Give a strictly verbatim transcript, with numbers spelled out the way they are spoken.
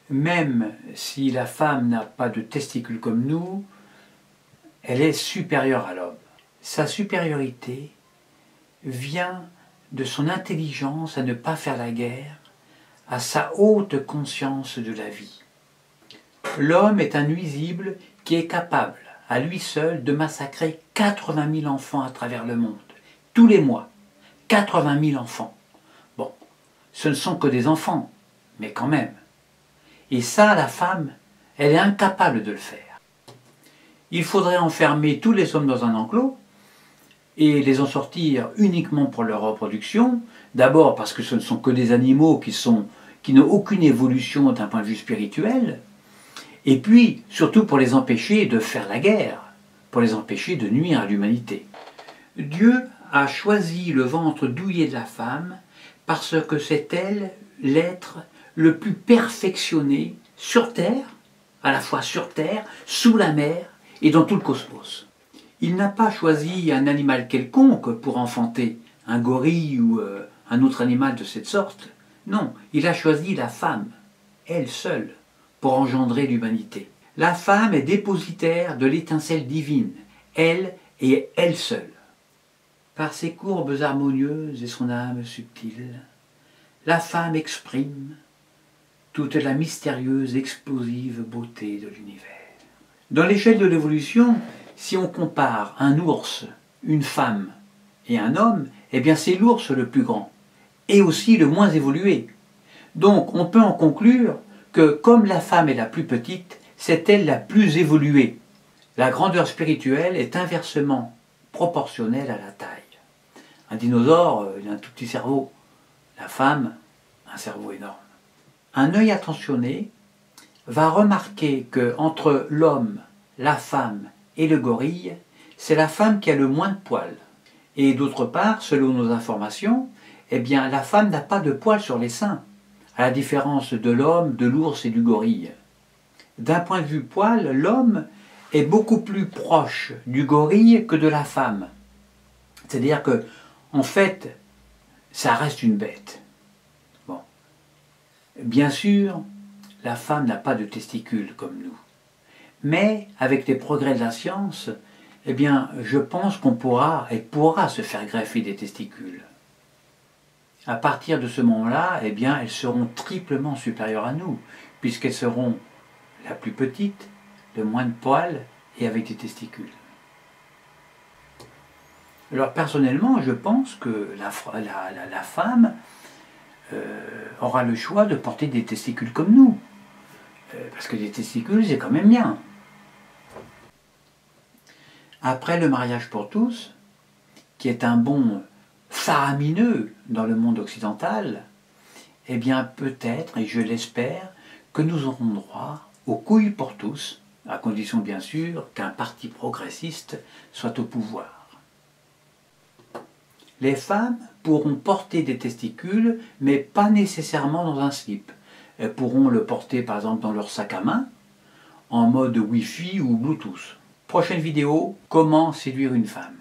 même si la femme n'a pas de testicules comme nous, elle est supérieure à l'homme. Sa supériorité vient de son intelligence à ne pas faire la guerre, à sa haute conscience de la vie. L'homme est un nuisible qui est capable, à lui seul, de massacrer quatre-vingt mille enfants à travers le monde, tous les mois. quatre-vingt mille enfants. Bon, ce ne sont que des enfants, mais quand même. Et ça, la femme, elle est incapable de le faire. Il faudrait enfermer tous les hommes dans un enclos et les en sortir uniquement pour leur reproduction. D'abord parce que ce ne sont que des animaux qui, sont, qui n'ont aucune évolution d'un point de vue spirituel. Et puis, surtout pour les empêcher de faire la guerre, pour les empêcher de nuire à l'humanité. Dieu a choisi le ventre douillet de la femme parce que c'est elle l'être le plus perfectionné sur Terre, à la fois sur Terre, sous la mer et dans tout le cosmos. Il n'a pas choisi un animal quelconque pour enfanter, un gorille ou euh, un autre animal de cette sorte. Non, il a choisi la femme, elle seule, pour engendrer l'humanité. La femme est dépositaire de l'étincelle divine, elle et elle seule. Par ses courbes harmonieuses et son âme subtile, la femme exprime toute la mystérieuse, explosive beauté de l'univers. Dans l'échelle de l'évolution, si on compare un ours, une femme et un homme, eh bien c'est l'ours le plus grand, et aussi le moins évolué. Donc on peut en conclure que comme la femme est la plus petite, c'est elle la plus évoluée. La grandeur spirituelle est inversement proportionnelle à la taille. Un dinosaure, il a un tout petit cerveau. La femme, un cerveau énorme. Un œil attentionné va remarquer qu'entre l'homme, la femme et le gorille, c'est la femme qui a le moins de poils. Et d'autre part, selon nos informations, eh bien, la femme n'a pas de poils sur les seins, à la différence de l'homme, de l'ours et du gorille. D'un point de vue poil, l'homme est beaucoup plus proche du gorille que de la femme. C'est-à-dire que, en fait, ça reste une bête. Bon. Bien sûr, la femme n'a pas de testicules comme nous. Mais, avec les progrès de la science, eh bien, je pense qu'on pourra et pourra se faire greffer des testicules. À partir de ce moment-là, eh bien, elles seront triplement supérieures à nous, puisqu'elles seront la plus petite, le moins de poils et avec des testicules. Alors personnellement, je pense que la, la, la, la femme euh, aura le choix de porter des testicules comme nous. Euh, parce que des testicules, c'est quand même bien. Après le mariage pour tous, qui est un bond faramineux dans le monde occidental, eh bien peut-être, et je l'espère, que nous aurons droit aux couilles pour tous, à condition bien sûr qu'un parti progressiste soit au pouvoir. Les femmes pourront porter des testicules, mais pas nécessairement dans un slip. Elles pourront le porter par exemple dans leur sac à main, en mode Wi-Fi ou Bluetooth. Prochaine vidéo, comment séduire une femme.